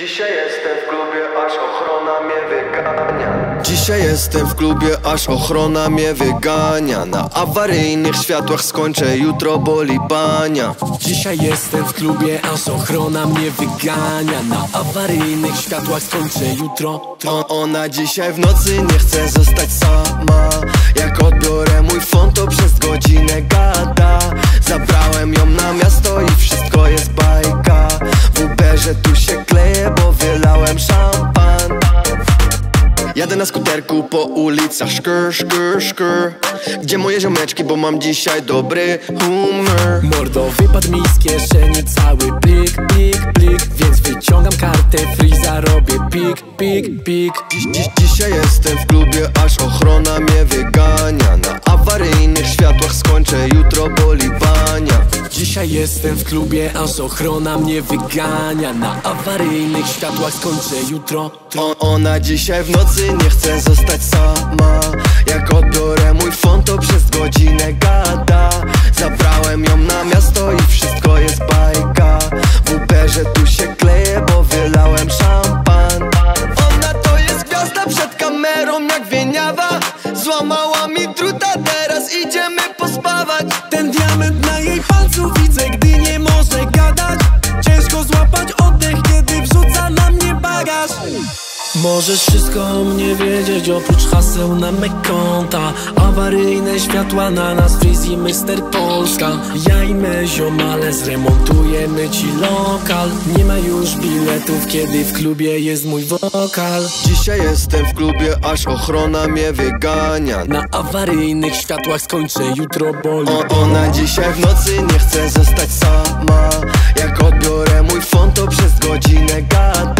Dzisiaj jestem w klubie, aż ochrona mnie wygania. Dzisiaj jestem w klubie, aż ochrona mnie wygania. Na awaryjnych światłach skończę, jutro boli bania. Dzisiaj jestem w klubie, aż ochrona mnie wygania. Na awaryjnych światłach skończę, jutro Ona dzisiaj w nocy nie chce zostać sama. Jak odbiorę mój fon, to przez godzinę gada. Zabrałem ją na miasto i wszystko jest bajka. W Uberze tu się kleję, bo wylałem szampan. Jadę na skuterku po ulicach, szkur, szkur, szkur. Gdzie moje ziomeczki, bo mam dzisiaj dobry humor. Mordo, wypadł mi z kieszeni cały plik, plik, plik. Więc wyciągam kartę, free zarobię pik, pik, pik. Dzisiaj jestem w klubie, aż ochrona mnie wygania. Na awaryjnych światłach skończę, jutro boli bania. Dzisiaj jestem w klubie, aż ochrona mnie wygania. Na awaryjnych światłach skończę, jutro Ona dzisiaj w nocy nie chce zostać sama. Jak odbiorę mój fon, to przez godzinę gada. Zabrałem ją na miasto i wszystko jest bajka. W Uberze tu się kleję, bo wylałem szampan. Ona to jest gwiazda przed kamerą jak wieniawa. Złamała mi druta, teraz idziemy pospawać. Ten diament na jej palcu widzę, gdy nie może gadać. Ciężko złapać oddech, kiedy wrzuca na mnie bagaż. Możesz wszystko o mnie wiedzieć, oprócz haseł na me konta. Awaryjne światła na nas, Freezy, Mr. Polska. Ja i me ziomale zremontujemy ci lokal. Nie ma już biletów, kiedy w klubie jest mój wokal. Dzisiaj jestem w klubie, aż ochrona mnie wygania. Na awaryjnych światłach skończę, jutro boli Ona dzisiaj w nocy nie chce zostać sama. Jak odbiorę mój fon, to przez godzinę gada.